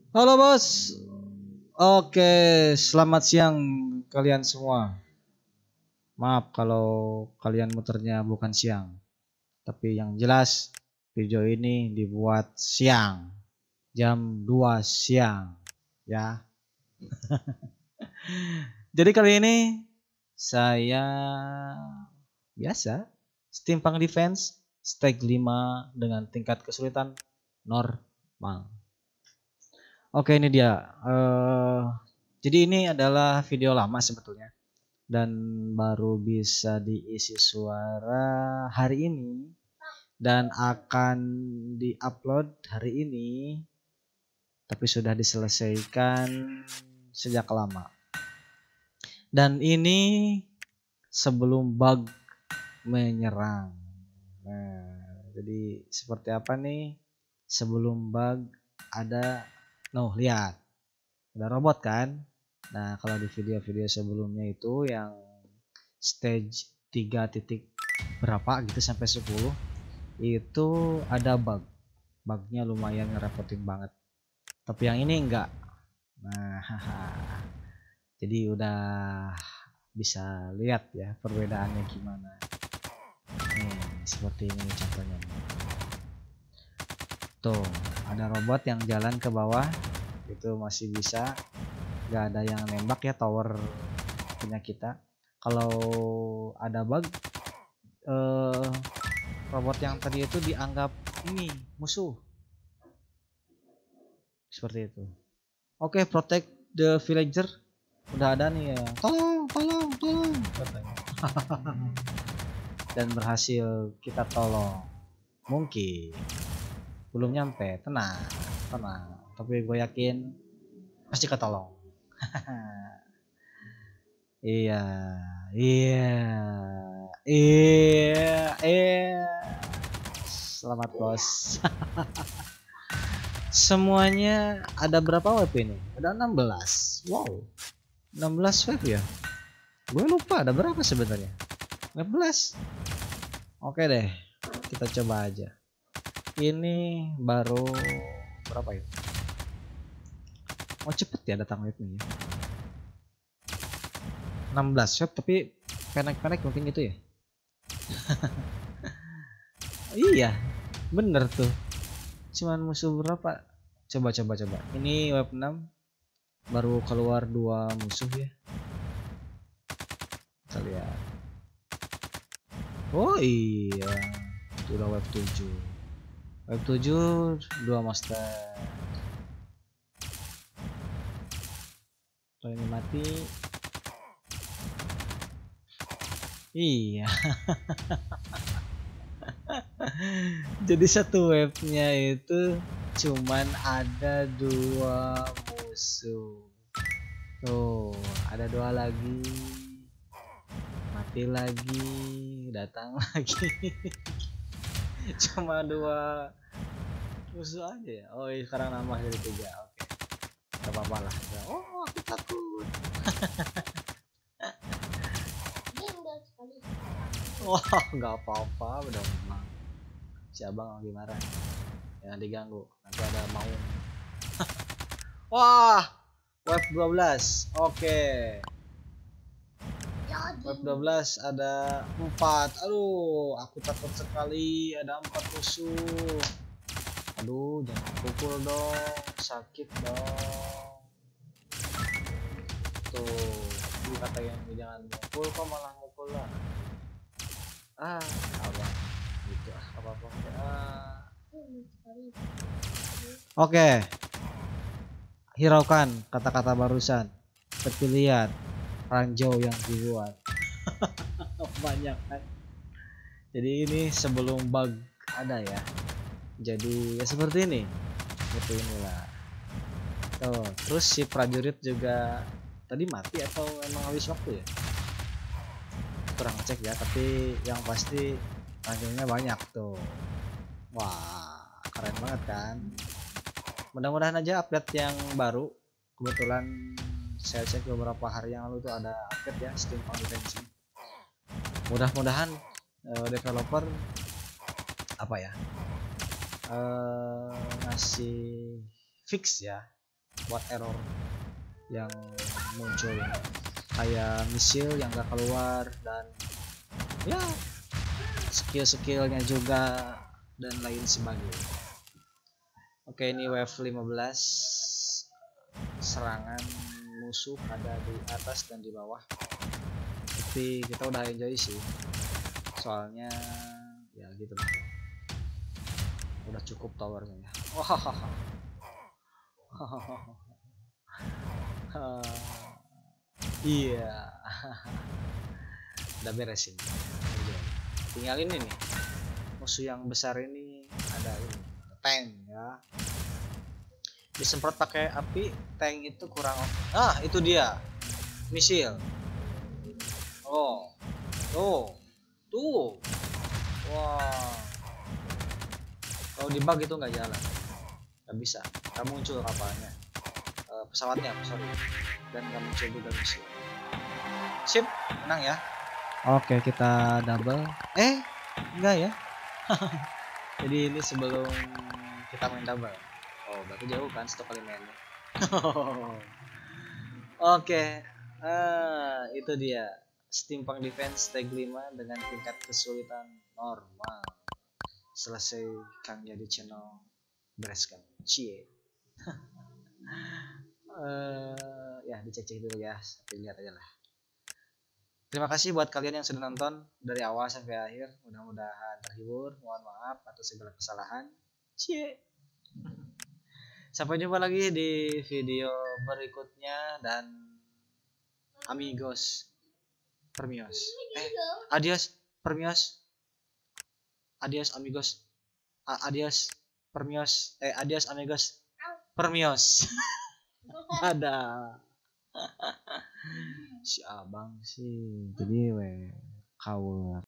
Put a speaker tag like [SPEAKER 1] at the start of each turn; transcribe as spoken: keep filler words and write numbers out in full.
[SPEAKER 1] Halo bos. Oke, selamat siang kalian semua. Maaf kalau kalian muternya bukan siang. Tapi yang jelas video ini dibuat siang. Jam dua siang. Ya. Jadi kali ini saya biasa Steampunk Defense stake lima dengan tingkat kesulitan normal. Oke, ini dia. Uh, jadi ini adalah video lama sebetulnya dan baru bisa diisi suara hari ini dan akan diupload hari ini, tapi sudah diselesaikan sejak lama. Dan ini sebelum bug menyerang. Nah, jadi seperti apa nih? Sebelum bug ada noh lihat ada robot kan. Nah kalau di video-video sebelumnya itu yang stage tiga titik berapa gitu sampai sepuluh itu ada bug. Bugnya lumayan ngerepotin banget. Tapi yang ini enggak. Nah jadi udah bisa lihat ya perbedaannya gimana. Nih seperti ini contohnya. Tuh ada robot yang jalan ke bawah itu masih bisa, nggak ada yang nembak ya tower punya kita. Kalau ada bug eh, robot yang tadi itu dianggap ini musuh seperti itu. Oke, protect the villager udah ada nih ya, tolong tolong tolong katanya. Dan berhasil kita tolong. Mungkin belum nyampe, tenang tenang, tapi gue yakin pasti ketolong. Iya iya iya iya selamat bos. Semuanya ada berapa wave ini? Ada enam belas. Wow, enam belas wave ya. Gue lupa ada berapa sebenarnya. enam belas. Oke deh, kita coba aja. Ini baru berapa ya? Oh cepet ya datang wave ini. enam belas wave tapi pendek-pendek mungkin gitu ya. Iya, bener tuh. Cuman musuh berapa? Coba coba coba. Ini wave enam baru keluar dua musuh ya. Kita lihat. Oh iya, sudah wave tujuh. Wave tujuh dua monster. Kalau ini mati. Iya. Jadi satu wave-nya itu cuman ada dua musuh. Tuh, ada dua lagi. Mati lagi, datang lagi. Cuma dua musuh aja ya. Oh, iya, sekarang nambah jadi tiga. Oke. Gak apa-apa lah. Oh, aku takut. Wah, nggak apa-apa, udah menang. Si abang lagi marah. Jangan diganggu, nanti ada mau. Wah, wave dua belas. Oke. Wave dua belas ada empat. Aduh, aku takut sekali ada empat musuh. Aduh, jangan pukul dong, sakit dong. Tuh, dia kata yang jangan mukul, kok malah mukul lah. Ah, apa gitu ah, apa apa ah. Oke, hiraukan kata-kata barusan, seperti lihat ranjau yang dibuat. Banyak kan. Jadi ini sebelum bug ada ya, jadi ya seperti ini, seperti inilah. Tuh, terus si prajurit juga tadi mati atau emang habis waktu ya, kurang cek ya, tapi yang pasti ranjaunya banyak tuh. Wah, keren banget kan. Mudah-mudahan aja update yang baru, kebetulan saya cek beberapa hari yang lalu tuh ada update ya Steampunk Defense. Mudah-mudahan uh, developer apa ya uh, ngasih fix ya buat error yang muncul, kayak misil yang gak keluar dan ya skill-skillnya juga dan lain sebagainya. Oke, ini wave lima belas, serangan musuh ada di atas dan di bawah, tapi kita udah enjoy sih, soalnya ya gitu loh, udah cukup towernya ya. Wah, iya, udah beresin, tinggal ini nih, musuh yang besar ini ada ini tank ya, disemprot pakai api tank itu kurang. Ah, itu dia misil. Oh tuh tuh, wah, kalau di bug itu nggak jalan, nggak bisa, nggak muncul kapalnya, uh, pesawatnya sorry, dan nggak muncul juga misil. Sip, menang ya. Oke, kita double, eh enggak ya. Jadi ini sebelum kita main double. Oh, berarti jauh kan stok elemennya. Oke, ah, itu dia Steampunk Defense tag lima dengan tingkat kesulitan normal. Selesai Kang jadi channel bereskan. Cie. uh, ya dicek-cek dulu ya, sampai lihat aja lah. Terima kasih buat kalian yang sudah nonton dari awal sampai akhir. Mudah-mudahan terhibur. Mohon maaf atas segala kesalahan. Cie. Sampai jumpa lagi di video berikutnya dan amigos, permios. Eh, adios, permios. Adios amigos. A adios, permios. Eh, adios amigos, permios. Ada. Si abang sih, jadi we kaul